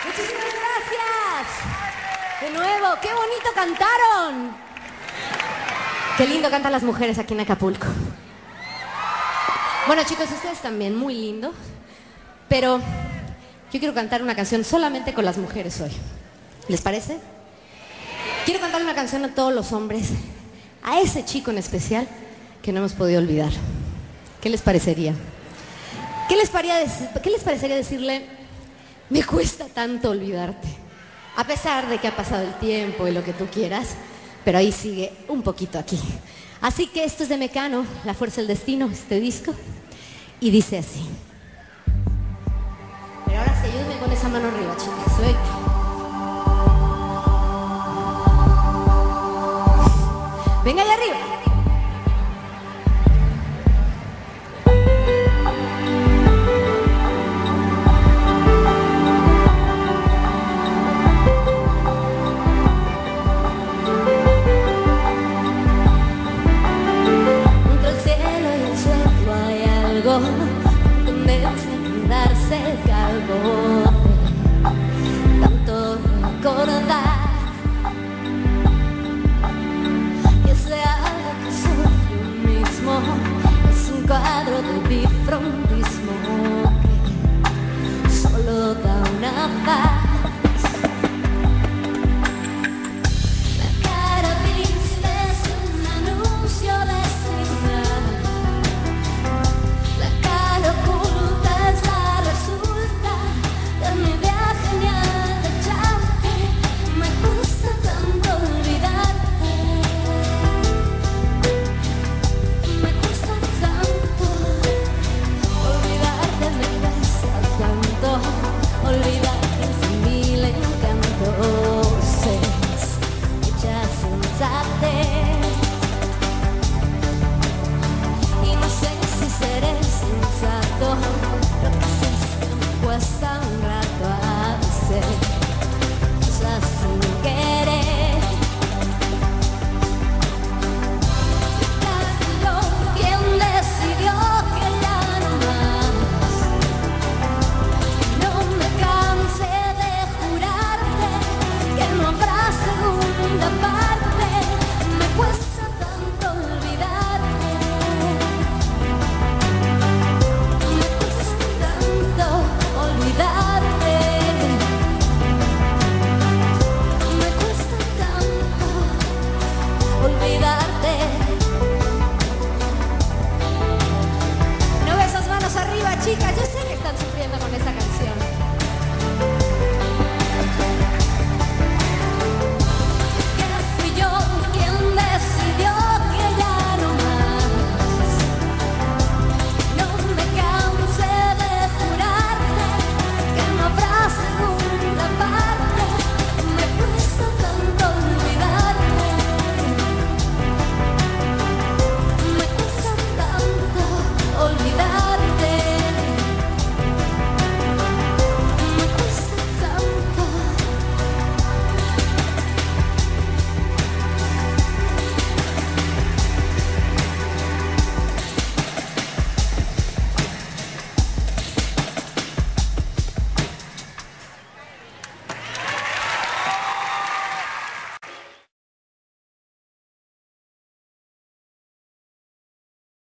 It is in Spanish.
Muchísimas gracias. De nuevo, qué bonito cantaron. Qué lindo cantan las mujeres aquí en Acapulco. Bueno, chicos, ustedes también, muy lindo. Pero yo quiero cantar una canción solamente con las mujeres hoy. ¿Les parece? Quiero cantar una canción a todos los hombres, a ese chico en especial que no hemos podido olvidar. ¿Qué les parecería? ¿Qué les parecería decirle, me cuesta tanto olvidarte? A pesar de que ha pasado el tiempo y lo que tú quieras, pero ahí sigue un poquito aquí. Así que esto es de Mecano, La Fuerza del Destino, este disco, y dice así. Pero ahora sí, ayúdenme con esa mano arriba, chicas. Venga de arriba. Entre el cielo y el suelo hay algo que me hace quedar cerca algo.